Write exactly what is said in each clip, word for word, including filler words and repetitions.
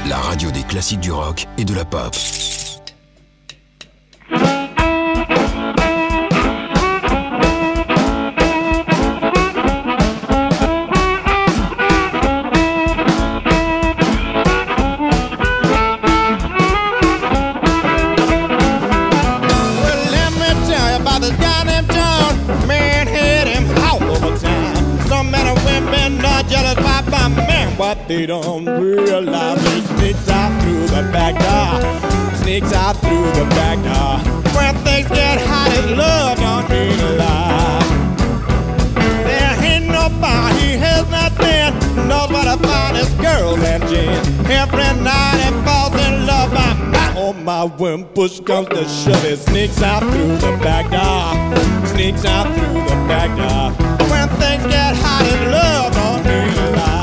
la radio des classiques du rock et de la pop. What they don't realize, he sneaks out through the back door, sneaks out through the back door. When things get hot, his love don't mean a lot. There ain't nobody, he has not been, knows what the finest girls and gin. Every night he falls in love by my, oh my, when push comes to shove, he sneaks out through the back door, sneaks out through the back door. When things get hot, his love don't mean a lot.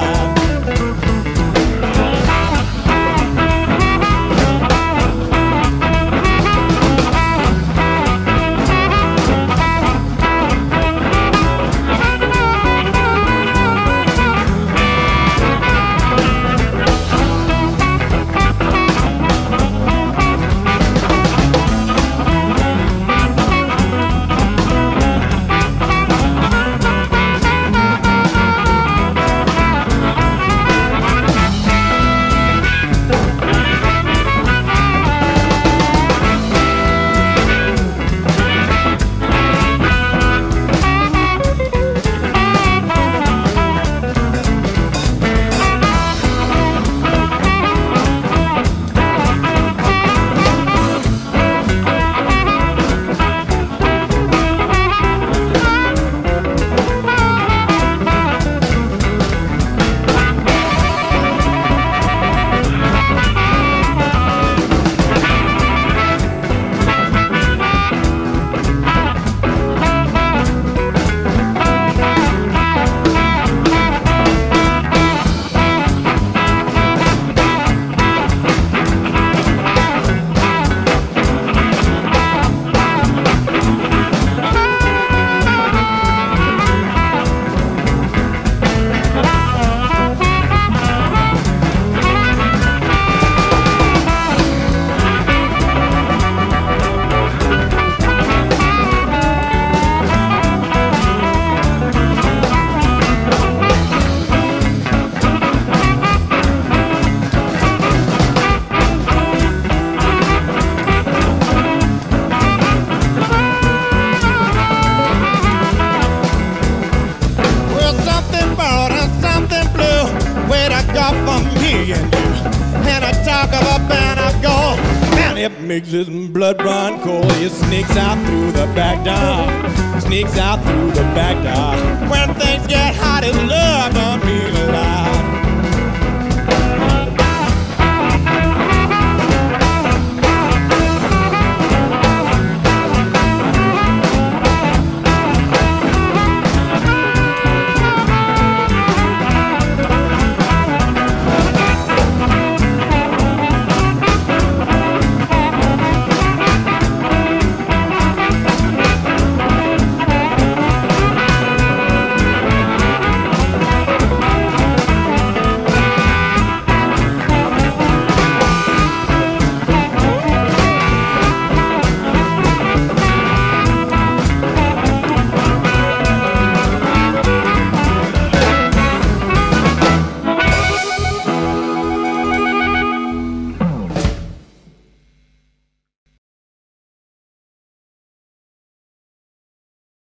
Makes his blood run cold. He sneaks out through the back door, sneaks out through the back door. When things get hot, his love